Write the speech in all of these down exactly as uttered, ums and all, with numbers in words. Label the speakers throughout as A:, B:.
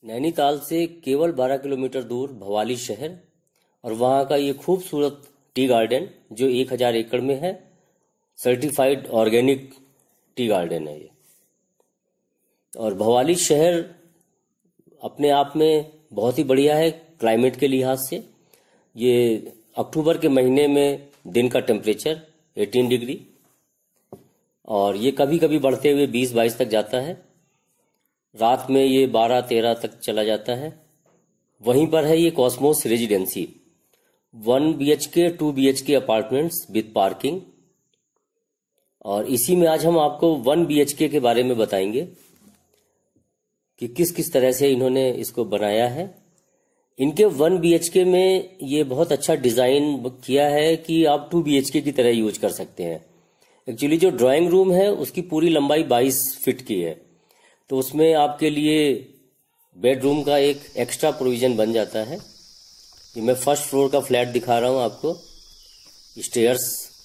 A: नैनीताल से केवल बारह किलोमीटर दूर भवाली शहर और वहाँ का ये खूबसूरत टी गार्डन जो एक हज़ार एकड़ में है। सर्टिफाइड ऑर्गेनिक टी गार्डन है ये। और भवाली शहर अपने आप में बहुत ही बढ़िया है क्लाइमेट के लिहाज से। ये अक्टूबर के महीने में दिन का टेम्परेचर अठारह डिग्री और ये कभी कभी बढ़ते हुए बीस बाईस तक जाता है। रात में ये बारह तेरह तक चला जाता है। वहीं पर है ये Cosmos residency, one B H K two B H K apartments with parking. और इसी में आज हम आपको वन बी एच के के बारे में बताएंगे कि किस किस तरह से इन्होंने इसको बनाया है। इनके वन बी एच के में ये बहुत अच्छा डिज़ाइन किया है कि आप टू बी एच के की तरह यूज कर सकते हैं। एक्चुअली जो ड्राइंग रूम है उसकी पूरी लंबाई बाईस फीट की है, तो उसमें आपके लिए बेडरूम का एक एक्स्ट्रा प्रोविज़न बन जाता है। ये मैं फर्स्ट फ्लोर का फ्लैट दिखा रहा हूँ आपको। स्टेयर्स,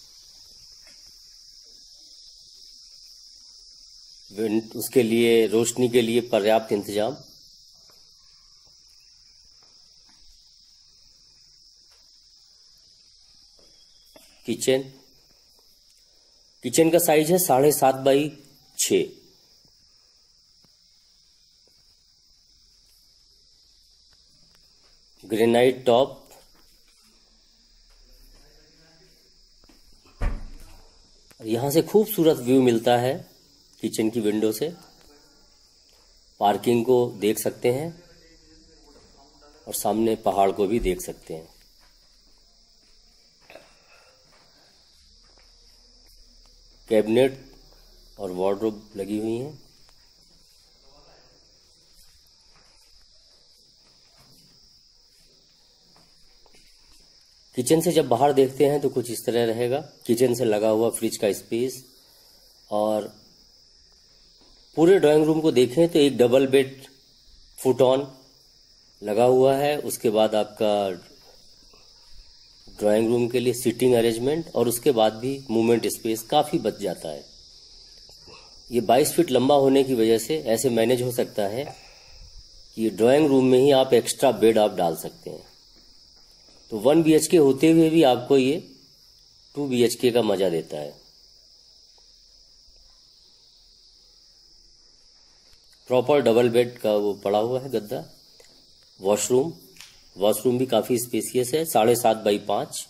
A: उसके लिए रोशनी के लिए पर्याप्त इंतजाम। किचन किचन का साइज है साढ़े सात बाई छ। ग्रेनाइट टॉप, यहां से खूबसूरत व्यू मिलता है किचन की विंडो से। पार्किंग को देख सकते हैं और सामने पहाड़ को भी देख सकते हैं। कैबिनेट और वार्डरोब लगी हुई हैं। किचन से जब बाहर देखते हैं तो कुछ इस तरह रहेगा। किचन से लगा हुआ फ्रिज का स्पेस, और पूरे ड्राइंग रूम को देखें तो एक डबल बेड फुट ऑन लगा हुआ है। उसके बाद आपका ड्राइंग रूम के लिए सिटिंग अरेंजमेंट, और उसके बाद भी मूवमेंट स्पेस काफ़ी बच जाता है। ये बाईस फीट लंबा होने की वजह से ऐसे मैनेज हो सकता है कि ड्राइंग रूम में ही आप एक्स्ट्रा बेड आप डाल सकते हैं। तो वन बी एच के होते हुए भी आपको ये टू बी एच के का मज़ा देता है। प्रॉपर डबल बेड का वो पड़ा हुआ है गद्दा। वॉशरूम वॉशरूम भी काफ़ी स्पेसियस है, साढ़े सात बाई पाँच।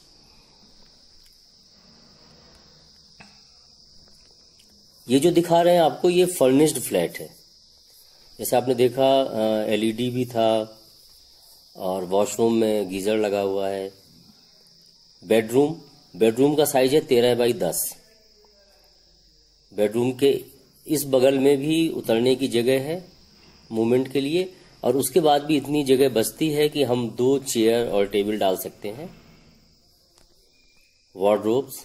A: ये जो दिखा रहे हैं आपको, ये फर्निश्ड फ्लैट है। जैसे आपने देखा एल ई डी भी था, और वॉशरूम में गीज़र लगा हुआ है। बेडरूम बेडरूम का साइज है तेरह बाई दस। बेडरूम के इस बगल में भी उतरने की जगह है मूवमेंट के लिए, और उसके बाद भी इतनी जगह बचती है कि हम दो चेयर और टेबल डाल सकते हैं। वार्डरोब्स,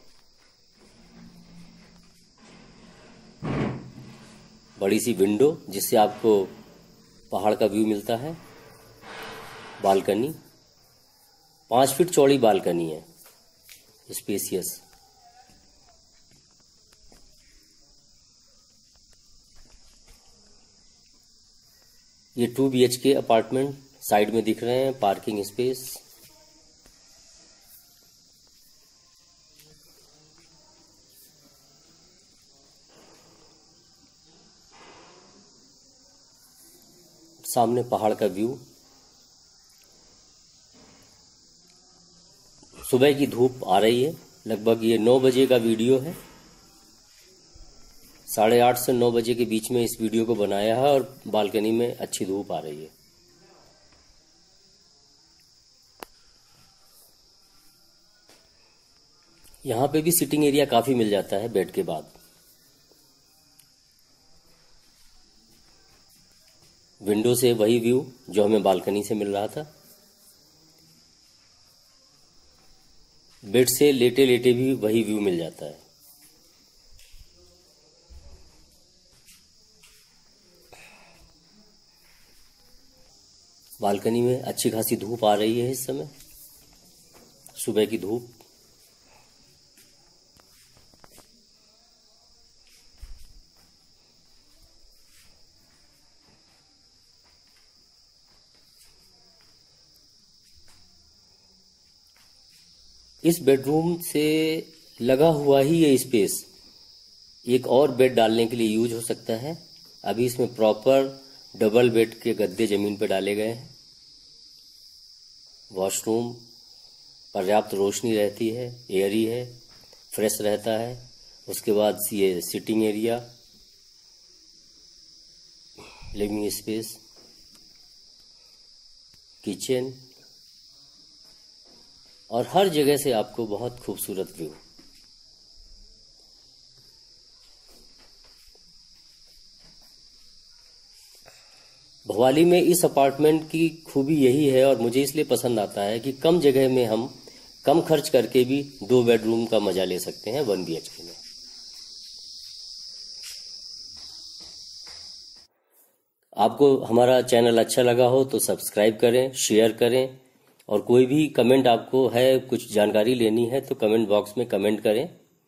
A: बड़ी सी विंडो जिससे आपको पहाड़ का व्यू मिलता है। बालकनी, पाँच फीट चौड़ी बालकनी है, स्पेसियस। ये two B H K apartment side में दिख रहे हैं। पार्किंग स्पेस, सामने पहाड़ का व्यू। सुबह की धूप आ रही है, लगभग ये नौ बजे का वीडियो है। साढ़े आठ से नौ बजे के बीच में इस वीडियो को बनाया है, और बालकनी में अच्छी धूप आ रही है। यहाँ पे भी सिटिंग एरिया काफ़ी मिल जाता है बेड के बाद। विंडो से वही व्यू जो हमें बालकनी से मिल रहा था। बेड से लेटे लेटे भी वही व्यू मिल जाता है। बालकनी में अच्छी खासी धूप आ रही है इस समय, सुबह की धूप। इस बेडरूम से लगा हुआ ही ये स्पेस एक और बेड डालने के लिए यूज हो सकता है। अभी इसमें प्रॉपर डबल बेड के गद्दे जमीन पर डाले गए हैं। वॉशरूम पर्याप्त रोशनी रहती है, एयरी है, फ्रेश रहता है। उसके बाद ये sitting area, living space, kitchen और हर जगह से आपको बहुत खूबसूरत व्यू। भवाली में इस अपार्टमेंट की खूबी यही है और मुझे इसलिए पसंद आता है कि कम जगह में हम कम खर्च करके भी दो बेडरूम का मजा ले सकते हैं वन बी एच के में। आपको हमारा चैनल अच्छा लगा हो तो सब्सक्राइब करें, शेयर करें और कोई भी कमेंट आपको है, कुछ जानकारी लेनी है तो कमेंट बॉक्स में कमेंट करें।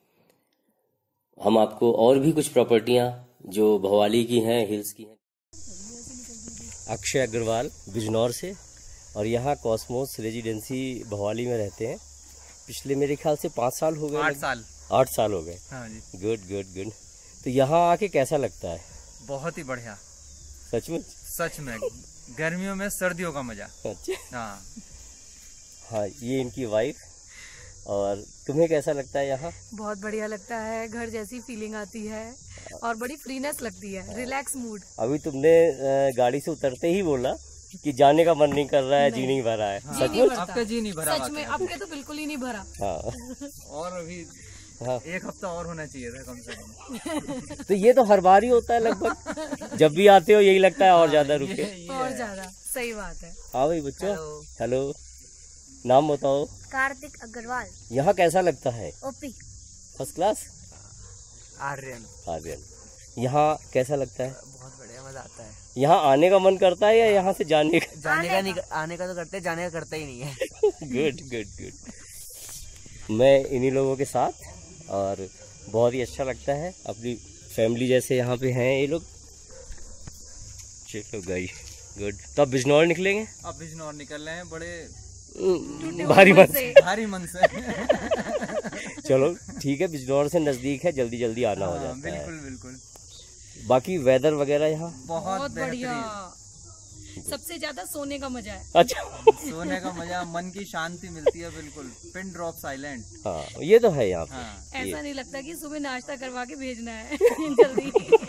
A: हम आपको और भी कुछ प्रॉपर्टियां जो भवाली की हैं, हिल्स की हैं। अक्षय अग्रवाल बिजनौर से, और यहाँ कॉस्मोस रेजिडेंसी भवाली में रहते हैं। पिछले मेरे ख्याल से पाँच साल हो गए,
B: आठ साल
A: आठ साल हो गए।
B: हाँ जी।
A: Good good good. तो यहाँ आके कैसा लगता है?
B: बहुत ही बढ़िया,
A: सच में
B: सच में गर्मियों में सर्दियों का मजा।
A: अच्छा।
B: हाँ
A: हाँ, ये इनकी वाइफ। और तुम्हें कैसा लगता है यहाँ?
C: बहुत बढ़िया लगता है, घर जैसी फीलिंग आती है और बड़ी फ्रीनेस लगती है, रिलैक्स मूड।
A: अभी तुमने गाड़ी से उतरते ही बोला कि जाने का मन नहीं कर रहा है, जी नहीं भरा है।
B: हाँ,
A: सच में
B: आपका जी नहीं भरा?
C: सच में आपके तो बिल्कुल ही नहीं भरा।
A: हाँ।
B: और अभी
A: हाँ।
B: एक हफ्ता और होना चाहिए था कम से कम।
A: तो ये तो हर बार ही होता है लगभग, जब भी आते हो यही लगता है और ज्यादा रुके।
C: और ज्यादा सही बात है।
A: हाँ भाई बच्चों, हेलो, नाम बताओ।
D: कार्तिक अग्रवाल।
A: यहाँ कैसा लगता है?
D: OP.
A: First class.
B: Aryan.
A: Aryan. यहाँ कैसा लगता है?
E: बहुत बढ़िया, मजा आता है।
A: यहाँ आने का मन करता है या यहाँ से जाने का?
E: जाने का नहीं, आने का तो करते हैं, जाने का करता ही नहीं है।
A: Good good good. मैं इन्हीं लोगों के साथ, और बहुत ही अच्छा लगता है, अपनी फैमिली जैसे यहाँ पे हैं ये लोग। चलो गई, गुड। तो अब बिजनौर निकलेंगे?
B: अब बिजनौर निकल रहे हैं बड़े
A: भारी मन से।
B: भारी मन से।
A: चलो ठीक है, बिजनौर से नजदीक है, जल्दी जल्दी आना हो जाता है।
B: बिल्कुल बिल्कुल।
A: बाकी वेदर वगैरह यहाँ
B: बहुत
C: बढ़िया, सबसे ज्यादा सोने का मजा है।
A: अच्छा।
B: सोने का मजा, मन की शांति मिलती है, बिल्कुल पिन ड्रॉप साइलेंट।
A: हाँ, ये तो है यहाँ पे।
B: हाँ।
C: ऐसा नहीं लगता कि सुबह नाश्ता करवा के भेजना है जल्दी।